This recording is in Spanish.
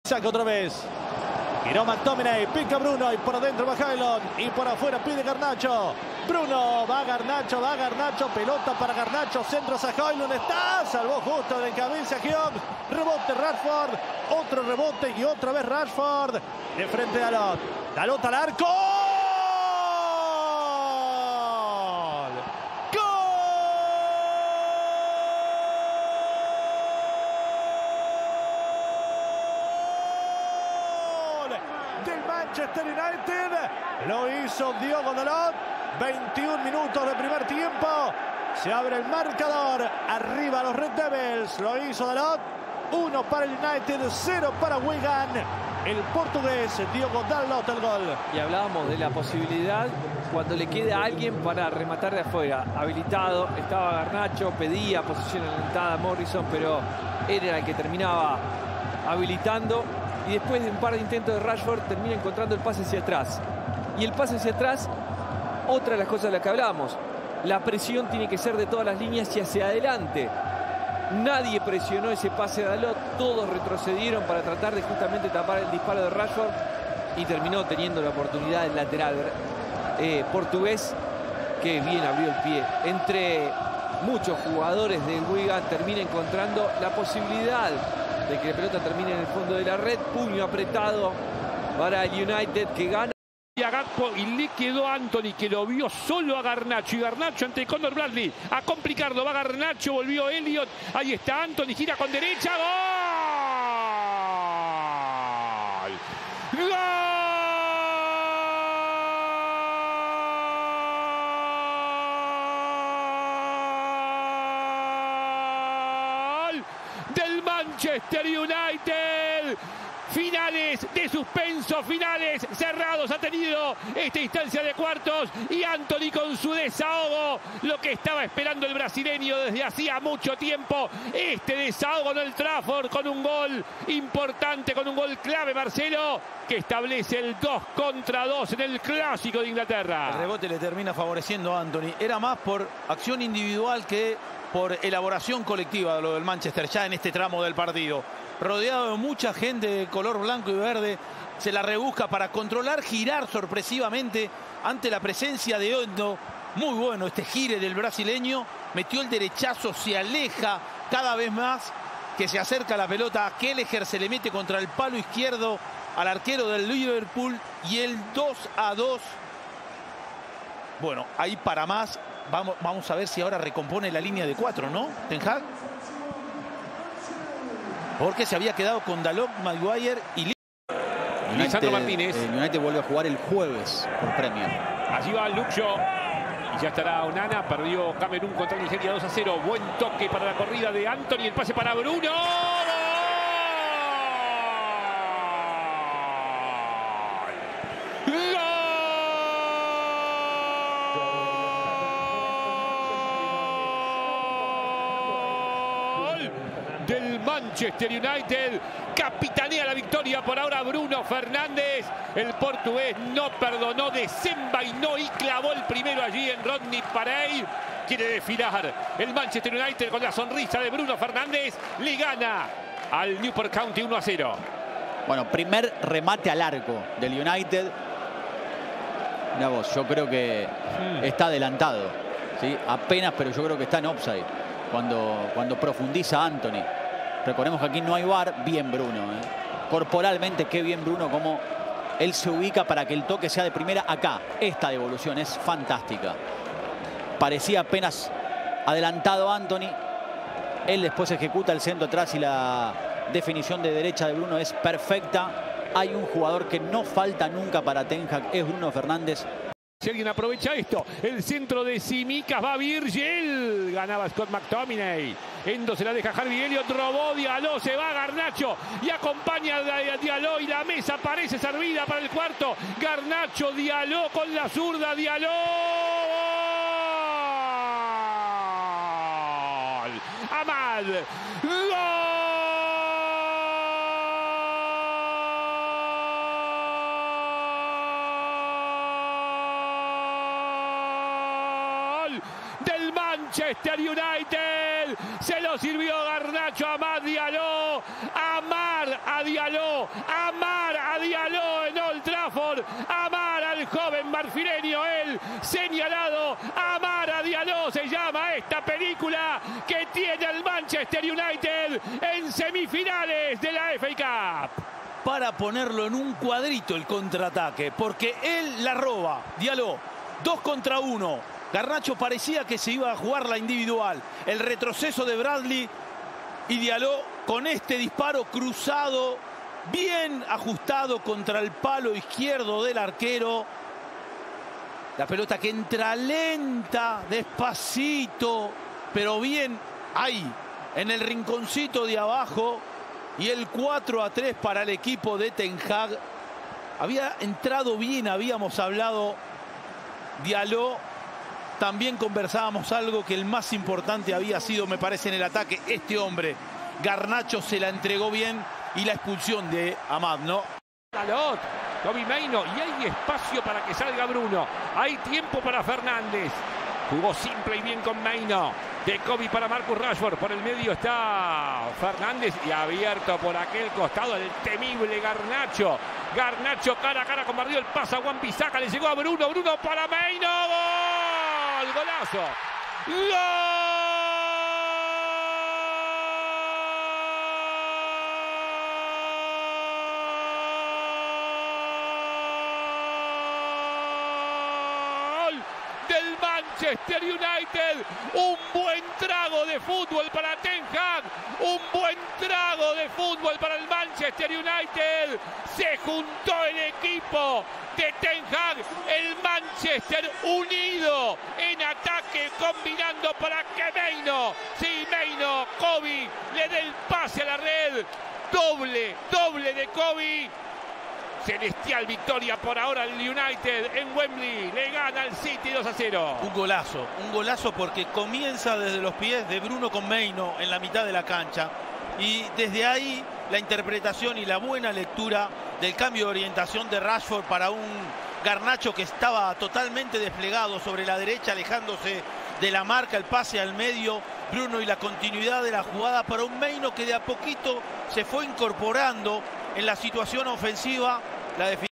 Saca otra vez. Giró McTominay, pica Bruno y por adentro va Hylon y por afuera pide Garnacho. Bruno, va Garnacho, pelota para Garnacho, centro hacia Hylon, está, salvó justo de cabeza Hyun, rebote Rashford, otro rebote y otra vez Rashford, de frente a Dalot, Dalot al arco. Del Manchester United, lo hizo Diogo Dalot, 21 minutos de primer tiempo, se abre el marcador, arriba los Red Devils, lo hizo Dalot, 1 para el United, 0 para Wigan, el portugués Diogo Dalot el gol. Y hablábamos de la posibilidad cuando le queda a alguien para rematar de afuera, habilitado, estaba Garnacho, pedía posición adelantada a Morrison, pero él era el que terminaba habilitando. Y después de un par de intentos de Rashford termina encontrando el pase hacia atrás. Y el pase hacia atrás, otra de las cosas de las que hablamos. La presión tiene que ser de todas las líneas y hacia adelante. Nadie presionó ese pase de Dalot. Todos retrocedieron para tratar de justamente tapar el disparo de Rashford. Y terminó teniendo la oportunidad del lateral portugués, que bien abrió el pie. Entre muchos jugadores del Wigan termina encontrando la posibilidad de que la pelota termine en el fondo de la red. Puño apretado para el United, que gana. Y a Gakpo, y le quedó a Antony, que lo vio solo a Garnacho. Y Garnacho ante Conor Bradley. A complicarlo, va Garnacho, volvió Elliot. Ahí está Antony, gira con derecha. ¡Gol! ¡Gol! Del Manchester United. Finales de suspenso, finales cerrados ha tenido esta instancia de cuartos, y Antony con su desahogo, lo que estaba esperando el brasileño desde hacía mucho tiempo, este desahogo en el Trafford con un gol importante, con un gol clave, Marcelo, que establece el 2-2 en el clásico de Inglaterra. El rebote le termina favoreciendo a Antony, era más por acción individual que por elaboración colectiva de lo del Manchester ya en este tramo del partido. Rodeado de mucha gente de color blanco y verde, se la rebusca para controlar, girar sorpresivamente ante la presencia de Endo. Muy bueno este gire del brasileño, metió el derechazo, se aleja cada vez más, que se acerca la pelota a Kelleher, se le mete contra el palo izquierdo al arquero del Liverpool, y el 2-2. Bueno, ahí para más, vamos a ver si ahora recompone la línea de 4, ¿no? Ten Hag. Porque se había quedado con Dalot, Maguire y Lisandro Martínez. El United vuelve a jugar el jueves por Premier. Allí va Luxo. Y ya estará Onana. Perdió Camerún contra Nigeria 2-0. Buen toque para la corrida de Antony. El pase para Bruno. Del Manchester United, capitanea la victoria por ahora Bruno Fernández. El portugués no perdonó, desenvainó y clavó el primero allí en Rodney Parey. Quiere desfilar el Manchester United con la sonrisa de Bruno Fernández. Le gana al Newport County 1-0. Bueno, primer remate al arco del United. Mirá vos, yo creo que está adelantado, ¿sí? Apenas, pero yo creo que está en offside cuando profundiza Antony. Recordemos que aquí no hay VAR. Bien Bruno, corporalmente qué bien Bruno, como él se ubica para que el toque sea de primera acá. Esta devolución es fantástica. Parecía apenas adelantado Antony. Él después ejecuta el centro atrás y la definición de derecha de Bruno es perfecta. Hay un jugador que no falta nunca para Ten Hag, es Bruno Fernández. Si alguien aprovecha esto, el centro de Tsimikas, va Virgil, ganaba Scott McTominay, Endo se la deja Harvey Elliott, robó Diallo, se va Garnacho y acompaña a Diallo, y la mesa parece servida para el cuarto. Garnacho, Diallo con la zurda, Diallo. Amad, ¡gol! del Manchester United. Se lo sirvió Garnacho a Amad Diallo. Amar a Diallo. Amar a Diallo en Old Trafford. Amar al joven marfileño. El señalado. Amar a Diallo se llama esta película que tiene el Manchester United en semifinales de la FA Cup. Para ponerlo en un cuadrito el contraataque, porque él la roba, Diallo, 2 contra 1. Garnacho parecía que se iba a jugar la individual. El retroceso de Bradley y Diallo con este disparo cruzado, bien ajustado contra el palo izquierdo del arquero. La pelota que entra lenta, despacito, pero bien ahí, en el rinconcito de abajo. Y el 4-3 para el equipo de Ten Hag. Había entrado bien, habíamos hablado Diallo. También conversábamos algo que el más importante había sido, me parece, en el ataque. Este hombre, Garnacho, se la entregó bien. Y la expulsión de Amad, ¿no? Dalot, Kobbie Mainoo, y hay espacio para que salga Bruno. Hay tiempo para Fernández. Jugó simple y bien con Mainoo. De Kobbie para Marcus Rashford. Por el medio está Fernández y abierto por aquel costado el temible Garnacho. Garnacho cara a cara con Barrio. El pasa a Wan-Bissaka. Le llegó a Bruno. Bruno para Mainoo. ¡Gol! ¡Golazo! ¡Gol! Del Manchester United. Un buen trago de fútbol para Ten Hag. Un buen trago de fútbol para el Manchester United. Se juntó el equipo de Ten Hag. El Manchester unido en ataque, combinando para que Mainoo, sí, Mainoo, Kobbie le dé el pase a la red. Doble de Kobbie. Celestial victoria por ahora el United en Wembley. Le gana al City 2-0. Un golazo porque comienza desde los pies de Bruno con Mainoo en la mitad de la cancha. Y desde ahí la interpretación y la buena lectura del cambio de orientación de Rashford para un Garnacho que estaba totalmente desplegado sobre la derecha, alejándose de la marca, el pase al medio. Bruno y la continuidad de la jugada para un Mainoo que de a poquito se fue incorporando en la situación ofensiva. La definición